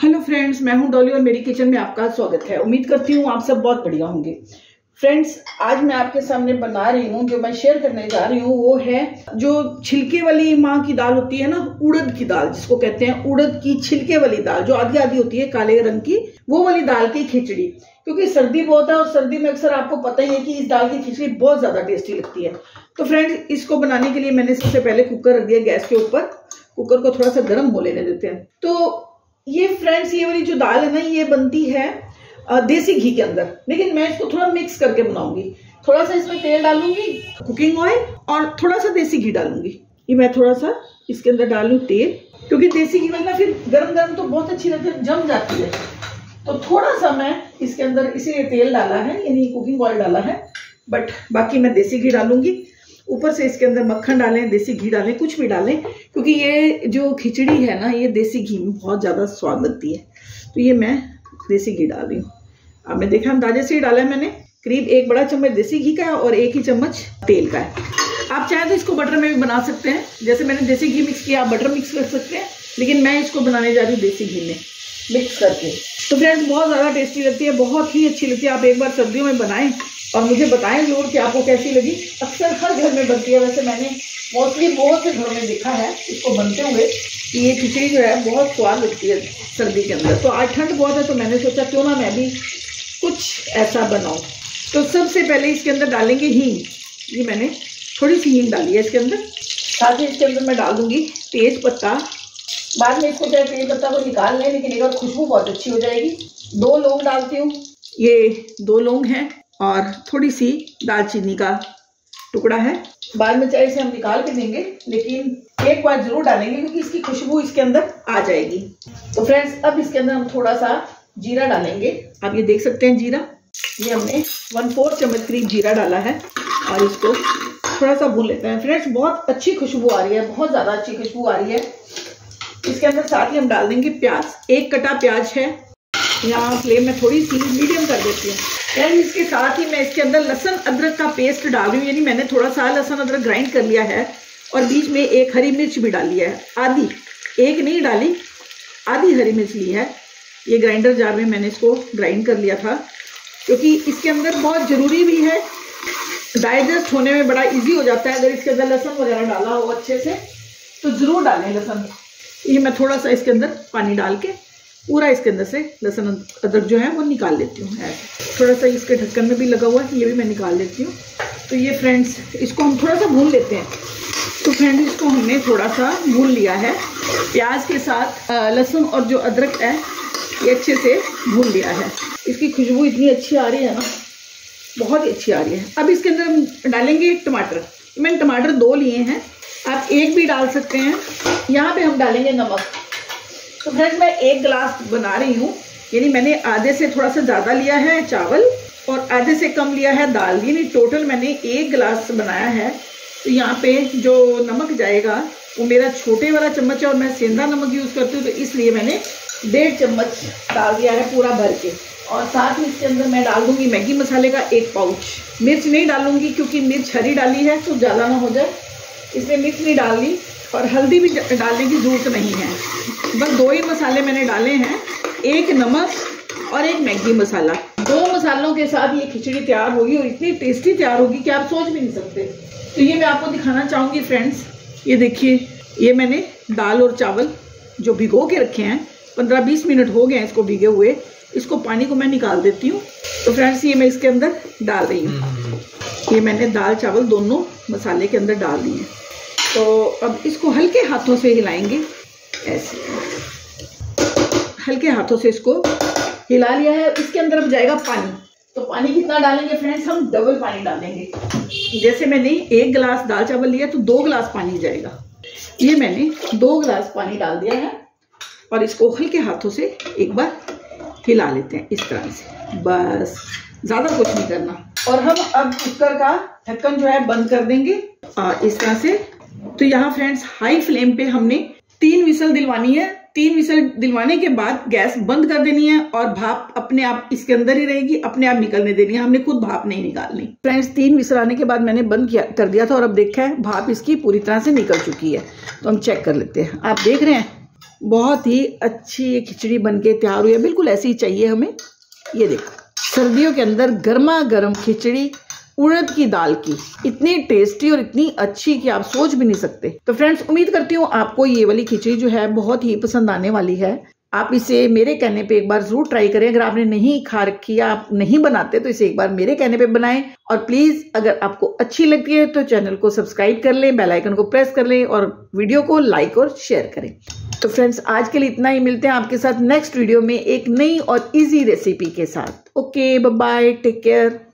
Hello friends, मैं हूं डॉली और मेरी किचन में आपका स्वागत है। उम्मीद करती हूं आप सब बहुत बढ़िया होंगे। फ्रेंड्स, आज मैं आपके सामने बना रही हूं, जो मैं शेयर करने जा रही हूं वो है जो छिलके वाली माँ की दाल होती है ना, उड़द की दाल जिसको कहते हैं, उड़द की छिलके वाली दाल जो आधी आधी होती है काले रंग की, वो वाली दाल की खिचड़ी। क्योंकि सर्दी बहुत है और सर्दी में अक्सर आपको पता ही है कि इस दाल की खिचड़ी बहुत ज्यादा टेस्टी लगती है। तो फ्रेंड्स, इसको बनाने के लिए मैंने सबसे पहले कुकर रख दिया गैस के ऊपर। कुकर को थोड़ा सा गर्म हो लेने देते हैं। तो ये फ्रेंड्स, ये वाली जो दाल है ना, ये बनती है देसी घी के अंदर, लेकिन मैं इसको थोड़ा मिक्स करके बनाऊंगी। थोड़ा सा इसमें तेल डालूंगी, कुकिंग ऑयल, और थोड़ा सा देसी घी डालूंगी। ये मैं थोड़ा सा इसके अंदर डालूं तेल, क्योंकि देसी घी में ना फिर गरम गरम तो बहुत अच्छी लगती है, जम जाती है। तो थोड़ा सा मैं इसके अंदर इसीलिए तेल डाला है, यानी कुकिंग ऑयल डाला है, बट बाकी मैं देसी घी डालूंगी। ऊपर से इसके अंदर मक्खन डालें, देसी घी डालें, कुछ भी डालें, क्योंकि ये जो खिचड़ी है ना, ये देसी घी में बहुत ज़्यादा स्वाद लगती है। तो ये मैं देसी घी डाल रही हूँ। आपने देखा अंदाजे से ही डाला है मैंने, करीब 1 बड़ा चम्मच देसी घी का है और 1 ही चम्मच तेल का है। आप चाहे तो इसको बटर में भी बना सकते हैं, जैसे मैंने देसी घी मिक्स किया, आप बटर मिक्स कर सकते हैं, लेकिन मैं इसको बनाने जा रही हूँ देसी घी में मिक्स करके। तो फ्रेंड्स, बहुत ज़्यादा टेस्टी लगती है, बहुत ही अच्छी लगती है। आप एक बार सर्दियों में बनाएं और मुझे बताएं जरूर कि आपको कैसी लगी। अक्सर हर घर में बनती है, वैसे मैंने मोस्टली बहुत से घरों में देखा है इसको बनते हुए कि ये खिचड़ी जो है बहुत स्वाद लगती है सर्दी के अंदर। तो आज ठंड बहुत है, तो मैंने सोचा क्यों ना मैं भी कुछ ऐसा बनाऊं। तो सबसे पहले इसके अंदर डालेंगे हींग। ये मैंने थोड़ी सी हींग डाली है इसके अंदर। साथ ही इसके अंदर मैं डाल दूंगी तेज पत्ता। बाद में इसको चाहे तेज पत्ता को निकाल लें, लेकिन एक बार खुशबू बहुत अच्छी हो जाएगी। 2 लौंग डालती हूँ, ये 2 लौंग हैं, और थोड़ी सी दालचीनी का टुकड़ा है। बाद में चाहे इसे हम निकाल के देंगे, लेकिन एक बार जरूर डालेंगे क्योंकि इसकी खुशबू इसके अंदर आ जाएगी। तो फ्रेंड्स, अब इसके अंदर हम थोड़ा सा जीरा डालेंगे। आप ये देख सकते हैं जीरा, ये हमने 1/4 चम्मच करीब जीरा डाला है, और इसको थोड़ा सा भून लेते हैं। फ्रेंड्स, बहुत अच्छी खुशबू आ रही है, बहुत ज्यादा अच्छी खुशबू आ रही है। इसके अंदर साथ ही हम डाल देंगे प्याज। 1 कटा प्याज है, यहाँ फ्लेम में थोड़ी सी मीडियम कर देती हूँ। यानी इसके साथ ही मैं इसके अंदर लहसुन अदरक का पेस्ट डाल रही हूँ, यानी मैंने थोड़ा सा लहसुन अदरक ग्राइंड कर लिया है, और बीच में 1 हरी मिर्च भी डाली है, आधी, 1 नहीं डाली, आधी हरी मिर्च ली है। ये ग्राइंडर जार में मैंने इसको ग्राइंड कर लिया था, क्योंकि इसके अंदर बहुत ज़रूरी भी है, डाइजेस्ट होने में बड़ा ईजी हो जाता है अगर इसके अंदर लहसुन वगैरह डाला हो अच्छे से, तो ज़रूर डालें लहसुन। ये मैं थोड़ा सा इसके अंदर पानी डाल के पूरा इसके अंदर से लहसुन अदरक जो है वो निकाल लेती हूँ। ऐसे थोड़ा सा इसके ढक्कन में भी लगा हुआ है, ये भी मैं निकाल लेती हूँ। तो ये फ्रेंड्स, इसको हम थोड़ा सा भून लेते हैं। तो फ्रेंड्स, इसको हमने थोड़ा सा भून लिया है, प्याज के साथ लहसुन और जो अदरक है ये अच्छे से भून लिया है। इसकी खुशबू इतनी अच्छी आ रही है ना, बहुत ही अच्छी आ रही है। अब इसके अंदर हम डालेंगे टमाटर। मैंने टमाटर 2 लिए हैं, आप 1 भी डाल सकते हैं। यहाँ पे हम डालेंगे नमक। तो फ्रेंड्स, मैं 1 गिलास बना रही हूँ, यानी मैंने आधे से थोड़ा सा ज़्यादा लिया है चावल और आधे से कम लिया है दाल, यानी टोटल मैंने 1 गिलास बनाया है। तो यहाँ पे जो नमक जाएगा वो मेरा छोटे वाला चम्मच है, और मैं सेंधा नमक यूज़ करती हूँ, तो इसलिए मैंने 1.5 चम्मच डाल दिया है पूरा भर के। और साथ ही इसके अंदर मैं डाल दूँगी मैगी मसाले का 1 पाउच। मिर्च नहीं डालूंगी क्योंकि मिर्च हरी डाली है तो ज़्यादा ना हो जाए, इसलिए मिर्च नहीं डाली। और हल्दी भी डालने की ज़रूरत नहीं है, बस 2 ही मसाले मैंने डाले हैं, 1 नमक और 1 मैगी मसाला। 2 मसालों के साथ ये खिचड़ी तैयार होगी, और इतनी टेस्टी तैयार होगी कि आप सोच भी नहीं सकते। तो ये मैं आपको दिखाना चाहूँगी फ्रेंड्स। ये देखिए, ये मैंने दाल और चावल जो भिगो के रखे हैं, 15-20 मिनट हो गए हैं इसको भिगे हुए। इसको पानी को मैं निकाल देती हूँ। तो फ्रेंड्स, ये मैं इसके अंदर डाल रही हूँ। ये मैंने दाल चावल दोनों मसाले के अंदर डाल दिए। तो अब इसको हल्के हाथों से हिलाएंगे, ऐसे हल्के हाथों से इसको हिला लिया है। इसके अंदर अब जाएगा पानी। तो पानी कितना डालेंगे फ्रेंड्स? हम डबल पानी डालेंगे। जैसे मैंने 1 गिलास दाल चावल लिया तो 2 गिलास पानी जाएगा। ये मैंने 2 गिलास पानी डाल दिया है, और इसको हल्के हाथों से एक बार हिला लेते हैं इस तरह से, बस, ज़्यादा कुछ नहीं करना। और हम अब कुकर का ढक्कन जो है बंद कर देंगे इस तरह से। तो यहाँ फ्रेंड्स, हाई फ्लेम पे हमने 3 विसल दिलवानी है। 3 विसल दिलवाने के बाद गैस बंद कर देनी है, और भाप अपने आप इसके अंदर ही रहेगी, अपने आप निकलने देनी है, हमने खुद भाप नहीं निकालनी। फ्रेंड्स, 3 विसल आने के बाद मैंने बंद कर दिया था, और अब देखा है भाप इसकी पूरी तरह से निकल चुकी है। तो हम चेक कर लेते हैं। आप देख रहे हैं बहुत ही अच्छी ये खिचड़ी बनके तैयार हुई है, बिल्कुल ऐसी ही चाहिए हमें। ये देखो, सर्दियों के अंदर गर्मा गर्म खिचड़ी उड़द की दाल की, इतनी टेस्टी और इतनी अच्छी कि आप सोच भी नहीं सकते। तो फ्रेंड्स, उम्मीद करती हूँ आपको ये वाली खिचड़ी जो है बहुत ही पसंद आने वाली है। आप इसे मेरे कहने पे एक बार जरूर ट्राई करें। अगर आपने नहीं खा रखी या आप नहीं बनाते तो इसे एक बार मेरे कहने पे बनाएं। और प्लीज अगर आपको अच्छी लगती है तो चैनल को सब्सक्राइब कर लें, बेल आइकन को प्रेस कर लें और वीडियो को लाइक और शेयर करें। तो फ्रेंड्स, आज के लिए इतना ही। मिलते हैं आपके साथ नेक्स्ट वीडियो में एक नई और इजी रेसिपी के साथ। Okay, bye bye, take care.